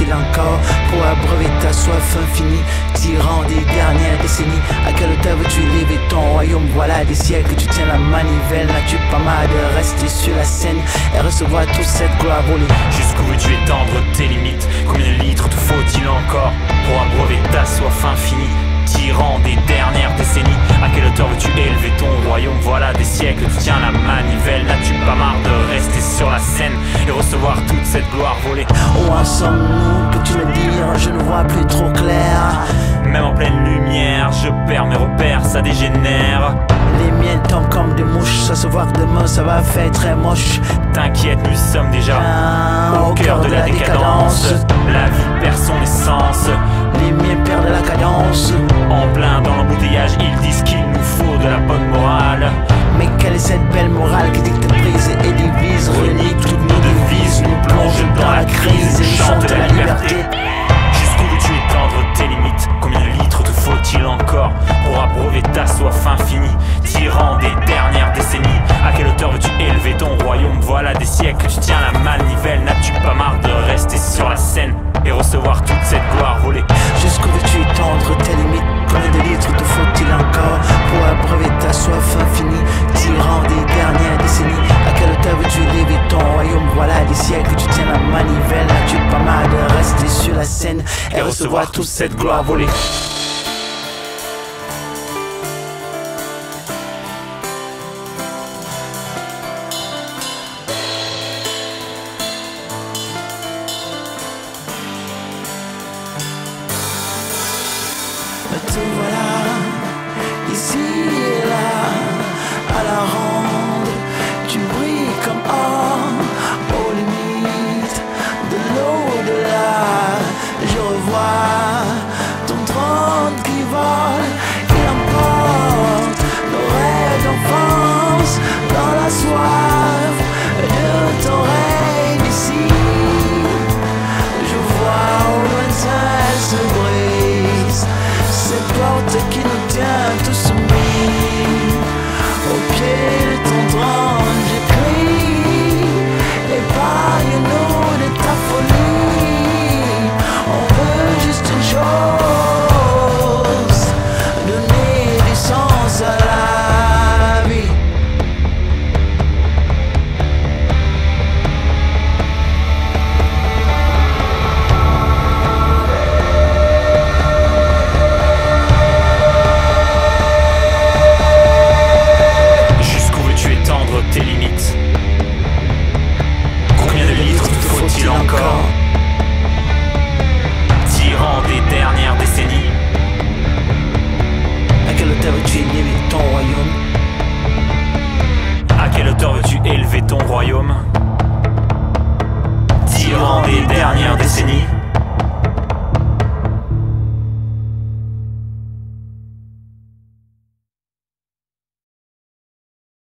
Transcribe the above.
faut-il encore pour abreuver ta soif infinie, tyran des dernières décennies? À quelle hauteur veux-tu élever ton royaume? Voilà des siècles, tu tiens la manivelle. N'as-tu pas marre de rester sur la scène et recevoir toute cette gloire volée? Jusqu'où veux-tu étendre tes limites? Combien de litres te faut-il encore pour abreuver ta soif infinie, tyran des dernières décennies? À quelle hauteur veux-tu élever ton royaume? Voilà des siècles, tu tiens la manivelle. N'as-tu pas marre de rester sur la scène et recevoir toute cette gloire volée? Où en sommes-nous? Peux-tu me dire? Je ne vois plus trop clair. Même en pleine lumière, je perds mes repères, ça dégénère. Les miennes tombent comme des mouches, ça se voit que demain ça va faire très moche. T'inquiète, nous sommes déjà Au cœur de la décadence. La vie perd son essence. Les miens perdent la cadence. En plein dans l'embouteillage, ils disent qu'il nous faut de la bonne morale. Mais quelle est cette belle morale qui dicte brise et divise, renie toutes nos devises, nous plonge dans la crise et nous chante la liberté? Jusqu'où veux-tu étendre tes limites? Combien de litres te faut-il encore pour abreuver ta soif infinie, tyran des dernières décennies? À quelle hauteur veux-tu élever ton royaume? Voilà des siècles, tu tiens la manivelle. N'as-tu pas marre de rester sur la scène et recevoir toute cette gloire volée? Jusqu'où veux-tu étendre tes limites? Combien de litres te faut-il encore pour abreuver ta soif infinie, tyran des dernières décennies? À quelle hauteur veux-tu élever ton royaume? Voilà des siècles, tu tiens la manivelle. N'as-tu pas marre de rester sur la scène et recevoir toute cette gloire volée? Te voilà ici.